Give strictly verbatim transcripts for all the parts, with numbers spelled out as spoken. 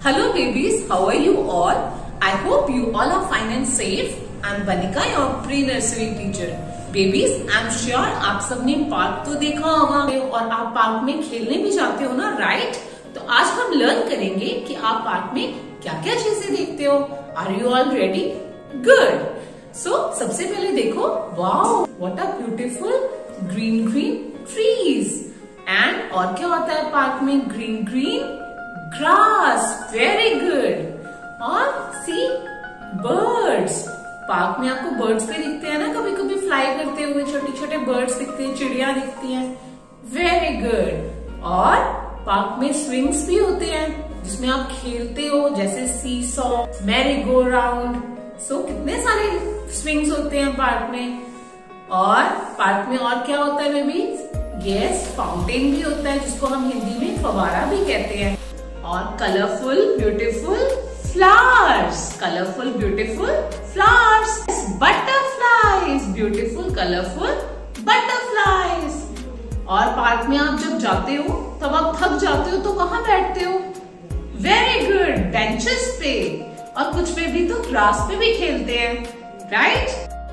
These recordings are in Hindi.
Hello babies, how are you all? I hope you all are fine and safe. I'm Banika, your pre-nursery teacher. Babies, I'm sure आप सबने पार्क तो देखा होगा और आप पार्क में खेलने भी जाते हो ना, राइट? तो आज हम लर्न करेंगे कि आप पार्क में क्या क्या चीजें देखते हो. Are you all ready? Good. So सबसे पहले देखो, wow, what a beautiful green green trees. And और क्या होता है पार्क में? Green green grass. Very good. और see birds. पार्क में आपको बर्ड्स भी दिखते हैं ना, कभी कभी फ्लाई करते हुए छोटे छोटे बर्ड्स दिखते हैं, चिड़िया दिखती हैं. Very good. और पार्क में स्विंग्स भी होते हैं जिसमें आप खेलते हो, जैसे seesaw, merry go round. So कितने सारे स्विंग्स होते हैं पार्क में. और पार्क में और क्या होता है बेबी? यस, फाउंटेन भी होता है जिसको हम हिंदी में फवारा भी कहते हैं. और colourful beautiful flowers, colorful beautiful flowers, butterflies, beautiful colorful butterflies. और पार्क में आप जब जाते हो तब आप थक जाते हो तो कहाँ बैठते हो? वेरी गुड, बेंचेस पे. और कुछ पे भी तो ग्रास पे भी खेलते हैं, राइट?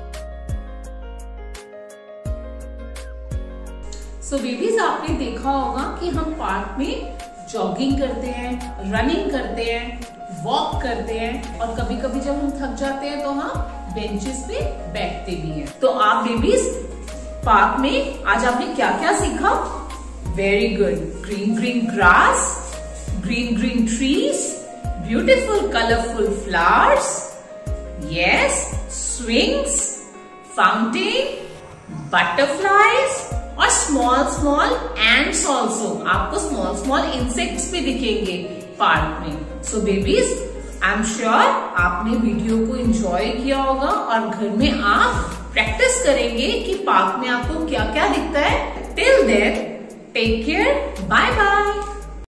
सो बेबीज, आपने देखा होगा कि हम पार्क में जॉगिंग करते हैं, रनिंग करते हैं, वॉक करते हैं, और कभी कभी जब हम थक जाते हैं तो हम बेंचेस पे बैठते भी हैं. तो आप बेबीज पार्क में आज आपने क्या क्या सीखा? Very good. Green green grass, green green trees, beautiful colourful flowers, yes, swings, fountain, butterflies और स्मॉल स्मॉल एंड्स ऑल्सो. आपको स्मॉल स्मॉल इंसेक्ट्स भी दिखेंगे पार्क में. So babies, I am sure आपने वीडियो को एंजॉय किया होगा और घर में आप प्रैक्टिस करेंगे कि पार्क में आपको क्या क्या दिखता है. Till then, take care, bye bye.